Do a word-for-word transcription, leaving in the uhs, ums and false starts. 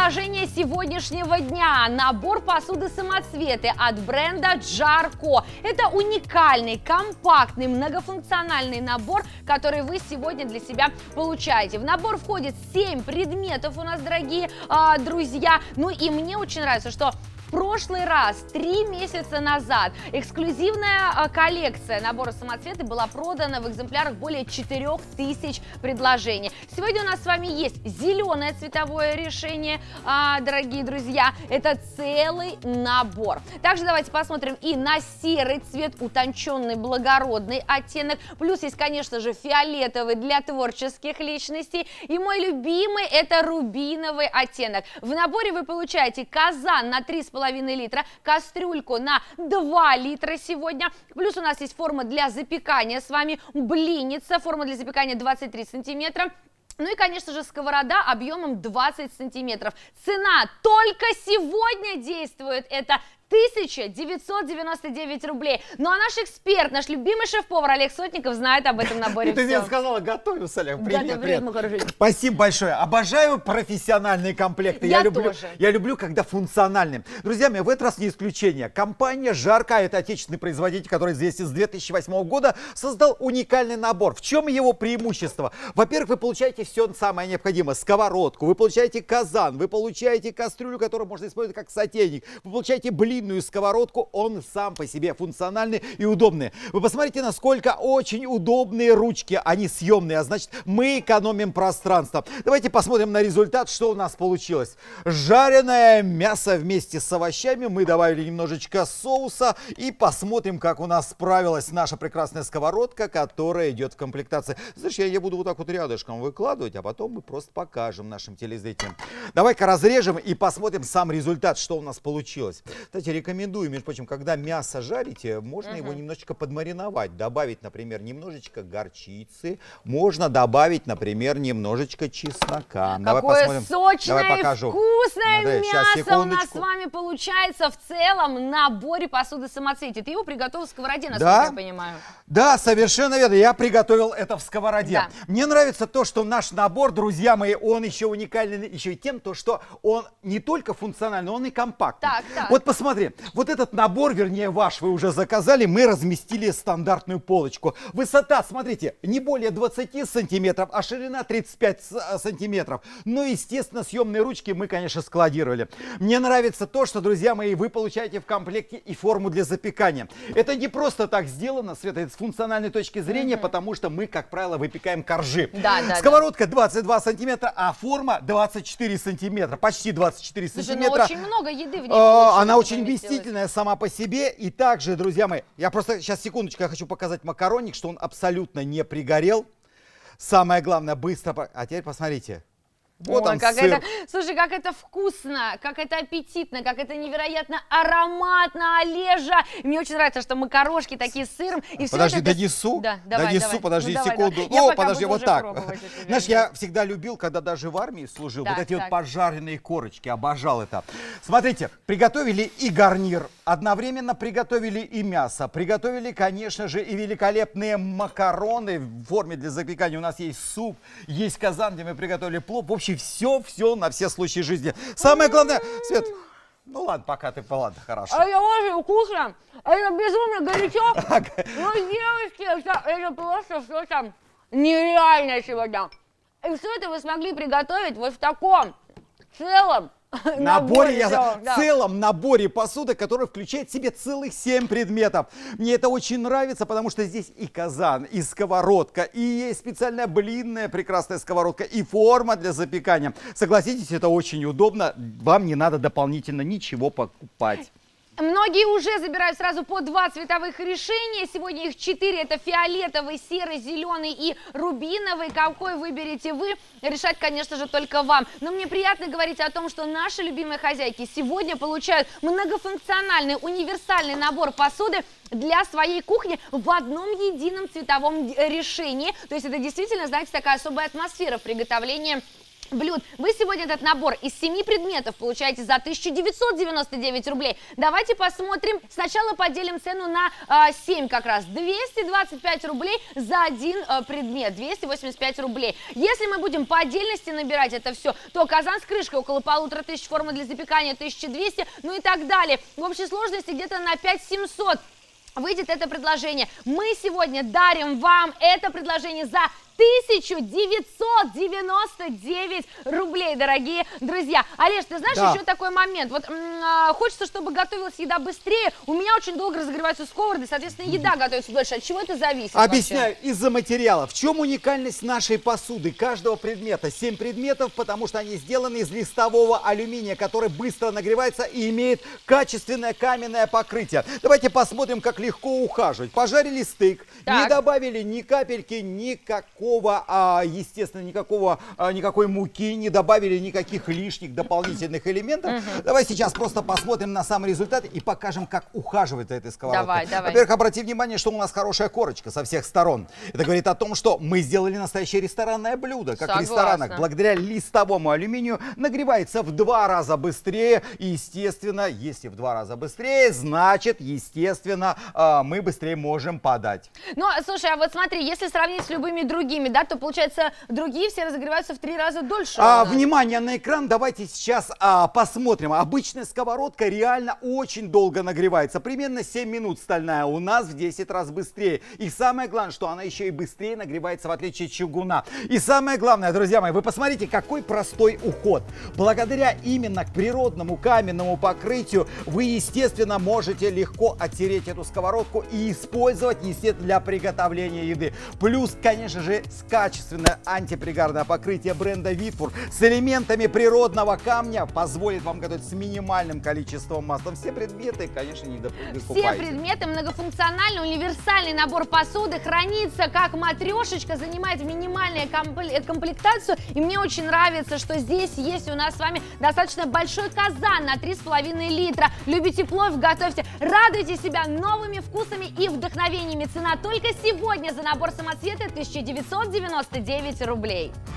предложение сегодняшнего дня. Набор посуды-самоцветы от бренда Jarko. Это уникальный, компактный, многофункциональный набор, который вы сегодня для себя получаете. В набор входит семь предметов у нас, дорогие э, друзья. Ну и мне очень нравится, что в прошлый раз, три месяца назад, эксклюзивная коллекция набора самоцветы была продана в экземплярах более четырёх тысяч предложений. Сегодня у нас с вами есть зеленое цветовое решение, дорогие друзья. Это целый набор. Также давайте посмотрим и на серый цвет, утонченный, благородный оттенок. Плюс есть, конечно же, фиолетовый для творческих личностей. И мой любимый — это рубиновый оттенок. В наборе вы получаете казан на три с половиной литра, кастрюльку на два литра сегодня. Плюс у нас есть форма для запекания с вами, блинница, форма для запекания двадцать три сантиметра. Ну и, конечно же, сковорода объемом двадцать сантиметров. Цена только сегодня действует. Это тысяча девятьсот девяносто девять рублей. Ну а наш эксперт, наш любимый шеф-повар Олег Сотников знает об этом наборе. Ты мне сказала, готовился, Олег. Привет, привет. привет. Спасибо большое. Обожаю профессиональные комплекты. Я, я, люблю, тоже. я люблю, когда функциональные. Друзья мои, в этот раз не исключение. Компания Jarko, это отечественный производитель, который известен с две тысячи восьмого года, создал уникальный набор. В чем его преимущество? Во-первых, вы получаете все самое необходимое. Сковородку, вы получаете казан, вы получаете кастрюлю, которую можно использовать как сотейник, вы получаете блин, сковородку, он сам по себе функциональный и удобный. Вы посмотрите, насколько очень удобные ручки, они съемные, а значит, мы экономим пространство. Давайте посмотрим на результат, что у нас получилось. Жареное мясо вместе с овощами, мы добавили немножечко соуса и посмотрим, как у нас справилась наша прекрасная сковородка, которая идет в комплектации. Знаешь, я, я буду вот так вот рядышком выкладывать, а потом мы просто покажем нашим телезрителям. Давай-ка разрежем и посмотрим сам результат, что у нас получилось. Кстати, рекомендую, между прочим, когда мясо жарите, можно uh-huh. его немножечко подмариновать, добавить, например, немножечко горчицы, можно добавить, например, немножечко чеснока. Какое Давай посмотрим. Сочное, Давай покажу. Вкусное Смотри, мясо у нас с вами получается в целом наборе посуды самоцветы. Ты его приготовил в сковороде, насколько да? я понимаю. Да, совершенно верно. Я приготовил это в сковороде. Да. Мне нравится то, что наш набор, друзья мои, он еще уникальный еще и тем, то, что он не только функциональный, он и компактный. Так, так. Вот посмотри, вот этот набор, вернее ваш, вы уже заказали, мы разместили стандартную полочку. Высота, смотрите, не более двадцати сантиметров, а ширина тридцать пять сантиметров. Ну, естественно, съемные ручки мы, конечно, складировали. Мне нравится то, что, друзья мои, вы получаете в комплекте и форму для запекания. Это не просто так сделано, Света, это с функциональной точки зрения, mm-hmm. потому что мы, как правило, выпекаем коржи. Да, да, Сковородка двадцать два сантиметра, а форма двадцать четыре сантиметра, почти двадцать четыре Слушай, сантиметра. ну, очень много еды в ней а, она очень вместительная сама по себе. И также, друзья мои, я просто сейчас секундочку, я хочу показать макаронник, что он абсолютно не пригорел. Самое главное, быстро. А теперь посмотрите. Вот Ой, он, как сыр. это, слушай, как это вкусно, как это аппетитно, как это невероятно ароматно, Олежа. Мне очень нравится, что макарошки такие с сыром. И Подожди, все это... донесу, да, давай, донесу, давай. подожди ну, секунду. Давай, О, подожди, вот так. Знаешь, я всегда любил, когда даже в армии служил, так, вот эти так. вот пожаренные корочки, обожал это. Смотрите, приготовили и гарнир, одновременно приготовили и мясо, приготовили, конечно же, и великолепные макароны в форме для запекания. У нас есть суп, есть казан, где мы приготовили плов. В общем, все-все на все случаи жизни. Самое главное, Свет, ну ладно, пока ты, ладно, хорошо. Это очень вкусно, это безумно горячо. Ну, девочки, это, это просто все там нереально сегодня. И все это вы смогли приготовить вот в таком целом наборе, наборе, я, да, в да. целом наборе посуды, который включает в себе целых семь предметов. Мне это очень нравится, потому что здесь и казан, и сковородка, и есть специальная блинная прекрасная сковородка, и форма для запекания. Согласитесь, это очень удобно, вам не надо дополнительно ничего покупать. Многие уже забирают сразу по два цветовых решения. Сегодня их четыре. Это фиолетовый, серый, зеленый и рубиновый. Какой выберете вы, решать, конечно же, только вам. Но мне приятно говорить о том, что наши любимые хозяйки сегодня получают многофункциональный, универсальный набор посуды для своей кухни в одном едином цветовом решении. То есть это действительно, знаете, такая особая атмосфера в приготовлении блюд. Вы сегодня этот набор из семи предметов получаете за тысячу девятьсот девяносто девять рублей. Давайте посмотрим. Сначала поделим цену на э, семь как раз. двести двадцать пять рублей за один э, предмет. двести восемьдесят пять рублей. Если мы будем по отдельности набирать это все, то казан с крышкой около полутора тысяч, форма для запекания тысяча двести, ну и так далее. В общей сложности где-то на пять тысяч семьсот выйдет это предложение. Мы сегодня дарим вам это предложение за тысячу девятьсот девяносто девять рублей, дорогие друзья. Олеж, ты знаешь, да. еще такой момент. Вот м- хочется, чтобы готовилась еда быстрее. У меня очень долго разогреваются сковороды, соответственно, еда готовится дольше. От чего это зависит? Объясняю, из-за материала. В чем уникальность нашей посуды, каждого предмета? семь предметов, потому что они сделаны из листового алюминия, который быстро нагревается и имеет качественное каменное покрытие. Давайте посмотрим, как легко ухаживать. Пожарили стейк, так. не добавили ни капельки, никакого, а, естественно, никакого, а, никакой муки, не добавили никаких лишних дополнительных элементов. Угу. Давай сейчас просто посмотрим на сам результат и покажем, как ухаживать за этой сковородкой. Давай, давай. Во-первых, обрати внимание, что у нас хорошая корочка со всех сторон. Это говорит о том, что мы сделали настоящее ресторанное блюдо. Как Согласна. в ресторанах, благодаря листовому алюминию нагревается в два раза быстрее. И, естественно, если в два раза быстрее, значит, естественно, мы быстрее можем подать. Ну, слушай, а вот смотри, если сравнить с любыми другими, да, то, получается, другие все разогреваются в три раза дольше. А, внимание на экран, давайте сейчас а, посмотрим. Обычная сковородка реально очень долго нагревается. Примерно семь минут стальная, у нас в десять раз быстрее. И самое главное, что она еще и быстрее нагревается, в отличие от чугуна. И самое главное, друзья мои, вы посмотрите, какой простой уход. Благодаря именно к природному каменному покрытию вы, естественно, можете легко оттереть эту сковородку и использовать, естественно, для приготовления еды. Плюс, конечно же, качественное антипригарное покрытие бренда Витфур с элементами природного камня позволит вам готовить с минимальным количеством масла. Все предметы, конечно, не докупаете. Все предметы многофункциональный, универсальный набор посуды хранится как матрешечка, занимает минимальную комплектацию. И мне очень нравится, что здесь есть у нас с вами достаточно большой казан на три с половиной литра. Любите плов, готовьте, радуйте себя новыми вкусами и вдохновениями. Цена только сегодня за набор самоцветы тысяча девятьсот девяносто девять рублей.